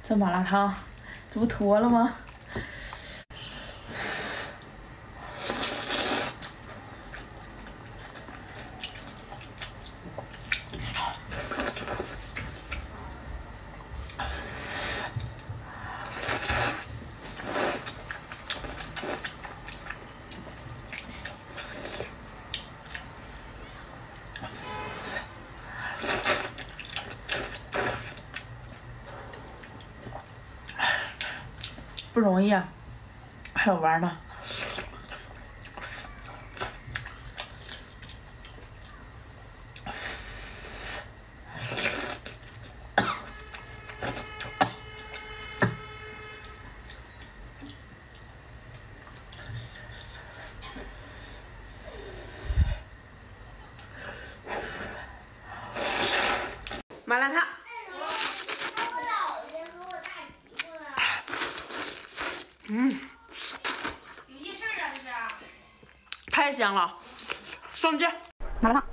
这麻辣烫，这不脱了吗？不容易啊，还有玩呢。麻辣烫。 有夜市啊，这是。 太香了，上去。麻辣烫。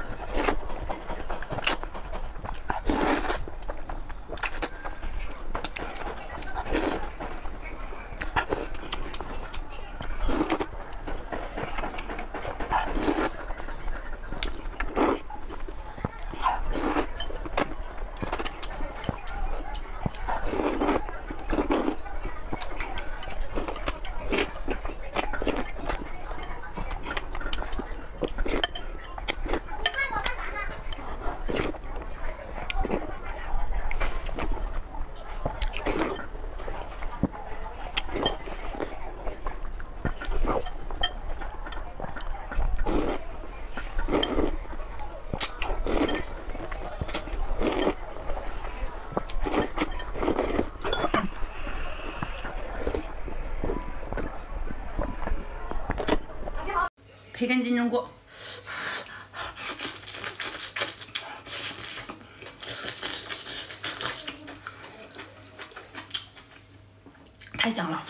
培根金针菇，太香了。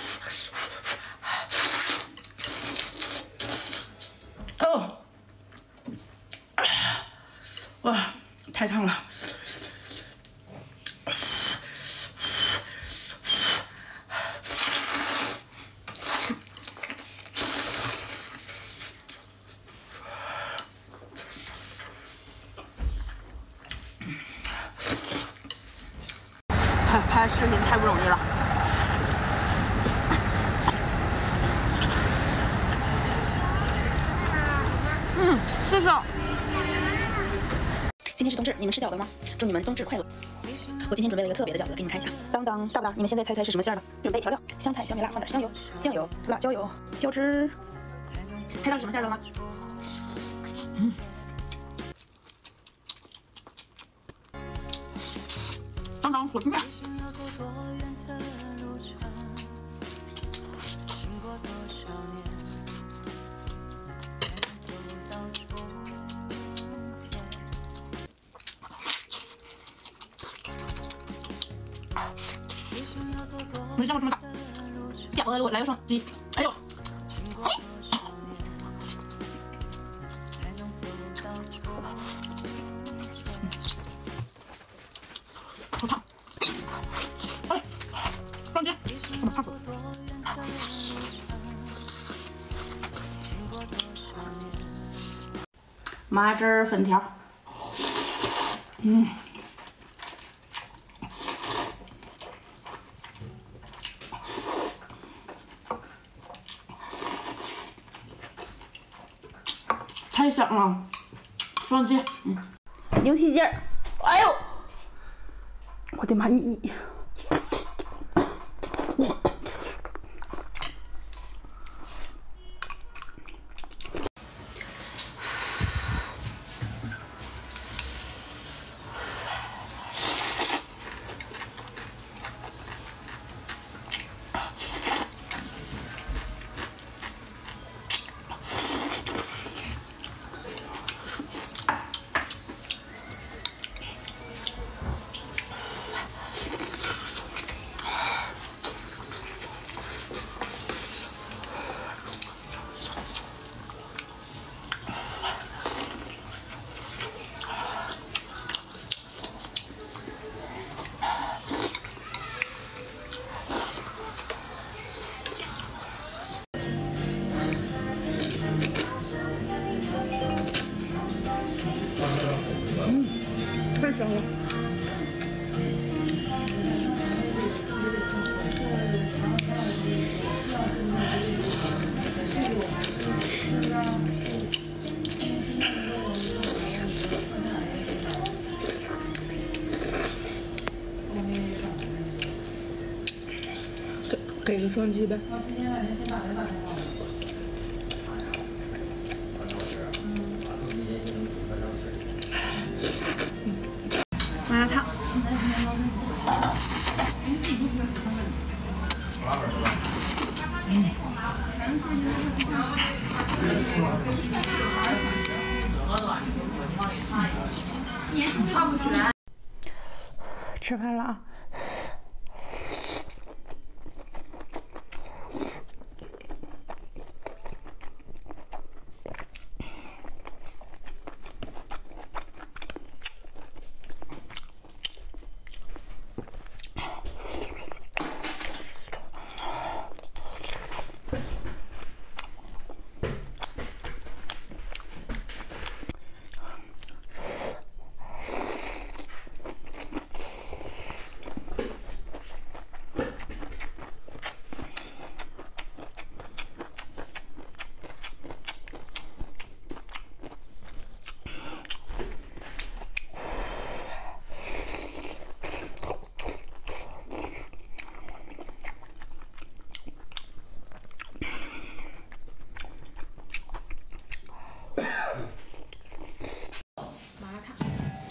哦，哇，太烫了。 拍视频太不容易了。是的。 今天是冬至，你们吃饺子吗？祝你们冬至快乐。我今天准备了一个特别的饺子，给你们看一下。当当，大不大？你们现在猜猜是什么馅的？准备调料：香菜、小米辣，放点香油、酱油、辣椒油、椒汁。猜到是什么馅了吗？ 当当火鸡面。 没见过这么大，饺子给我来个双击！哎呦，好烫！哎，双击，我烫死了！麻汁粉条，太香了，双击，牛蹄筋儿，哎呦，我的妈，你。 给个双击呗。麻辣烫。吃饭了啊！麻辣烫，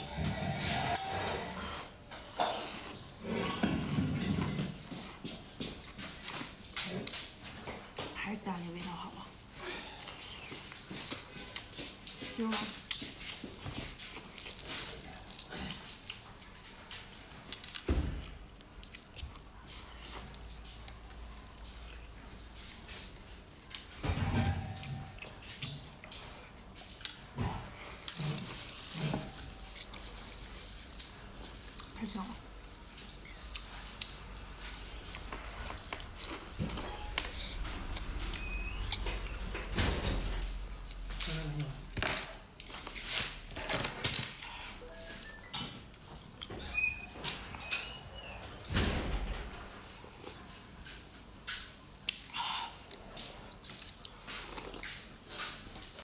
还是家里味道好啊。进入吗？太香了。